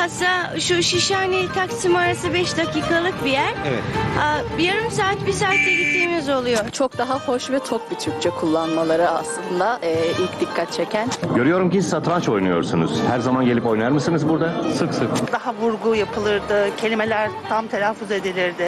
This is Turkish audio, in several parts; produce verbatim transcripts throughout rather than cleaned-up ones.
kasa şu Şişhane Taksim arası beş dakikalık bir yer. Evet. Aa, yarım saat bir saatte gittiğimiz oluyor. Çok daha hoş ve tok bir Türkçe kullanmaları aslında e, ilk dikkat çeken. Görüyorum ki satranç oynuyorsunuz. Her zaman gelip oynar mısınız burada? Sık sık. Daha vurgu yapılırdı, kelimeler tam telaffuz edilirdi.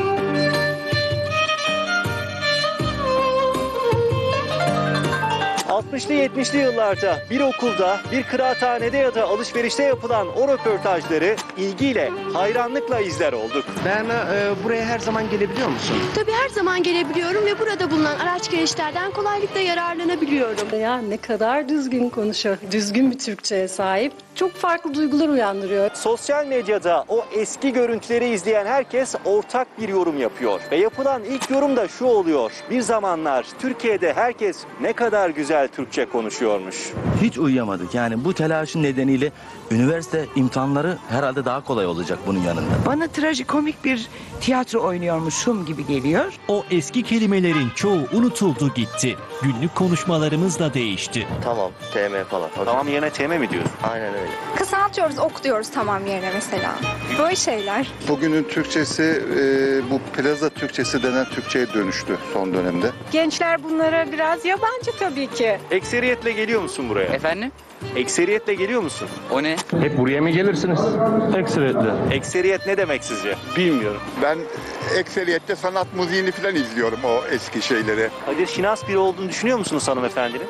altmışlı yetmişli yıllarda bir okulda, bir kıraathanede ya da alışverişte yapılan o röportajları ilgiyle, hayranlıkla izler olduk. Berna, e, buraya her zaman gelebiliyor musun? Tabii her zaman gelebiliyorum ve burada bulunan araç gereçlerden kolaylıkla yararlanabiliyorum. Ya ne kadar düzgün konuşuyor, düzgün bir Türkçe'ye sahip. Çok farklı duygular uyandırıyor. Sosyal medyada o eski görüntüleri izleyen herkes ortak bir yorum yapıyor. Ve yapılan ilk yorum da şu oluyor: bir zamanlar Türkiye'de herkes ne kadar güzel Türkçe konuşuyormuş. Hiç uyuyamadık. Yani bu telaşın nedeniyle üniversite imtihanları herhalde daha kolay olacak bunun yanında. Bana trajikomik bir tiyatro oynuyormuşum gibi geliyor. O eski kelimelerin çoğu unutuldu gitti. Günlük konuşmalarımız da değişti. Tamam, T M falan. Tamam yerine T M mi diyorsun? Aynen öyle. Kısaltıyoruz, ok diyoruz tamam yerine mesela. Böyle şeyler. Bugünün Türkçesi e, bu plaza Türkçesi denen Türkçe'ye dönüştü son dönemde. Gençler bunlara biraz yabancı tabii ki. Ekseriyetle geliyor musun buraya? Efendim? Ekseriyetle geliyor musun? O ne? Hep buraya mı gelirsiniz? Ekseriyetle. Ekseriyet ne demek sizce? Bilmiyorum. Ben ekseriyette sanat müziğini falan izliyorum, o eski şeyleri. Kadir Şinas biri olduğunu düşünüyor musunuz hanımefendinin?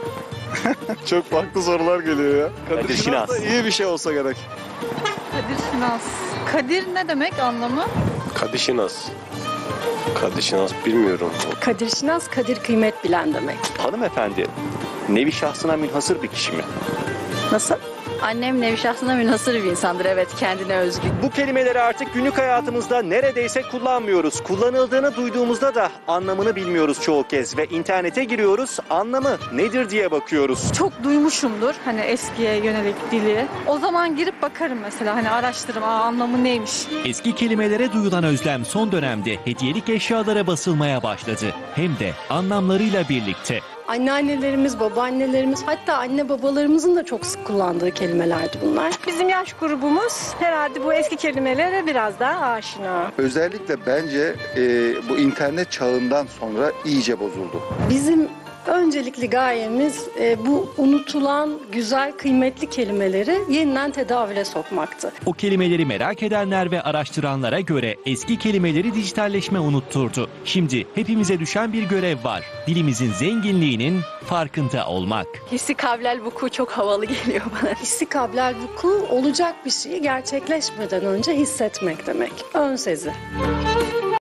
Çok farklı sorular geliyor ya. Kadir Şinas. da iyi bir şey olsa gerek. Kadir Şinas. Kadir ne demek anlamı? Kadir Şinas. Kadir Şinas bilmiyorum. Kadir Şinas, kadir kıymet bilen demek. Hanımefendi, nevi şahsına münhasır bir kişi mi? Nasıl? Annem nevi şahsına münhasır bir insandır, evet, kendine özgü. Bu kelimeleri artık günlük hayatımızda neredeyse kullanmıyoruz. Kullanıldığını duyduğumuzda da anlamını bilmiyoruz çoğu kez ve internete giriyoruz, anlamı nedir diye bakıyoruz. Çok duymuşumdur hani eskiye yönelik dili. O zaman girip bakarım mesela, hani araştırırım, aa, anlamı neymiş. Eski kelimelere duyulan özlem son dönemde hediyelik eşyalara basılmaya başladı. Hem de anlamlarıyla birlikte. Anneannelerimiz, babaannelerimiz, hatta anne babalarımızın da çok sık kullandığı kelimelerdi bunlar. Bizim yaş grubumuz herhalde bu eski kelimelere biraz daha aşina. Özellikle bence e, bu internet çağından sonra iyice bozuldu. Bizim öncelikli gayemiz e, bu unutulan güzel, kıymetli kelimeleri yeniden tedavüle sokmaktı. O kelimeleri merak edenler ve araştıranlara göre eski kelimeleri dijitalleşme unutturdu. Şimdi hepimize düşen bir görev var. Dilimizin zenginliğinin farkında olmak. Hissi kablel vuku çok havalı geliyor bana. Hissi kablel vuku olacak bir şeyi gerçekleşmeden önce hissetmek demek. Ön sezi.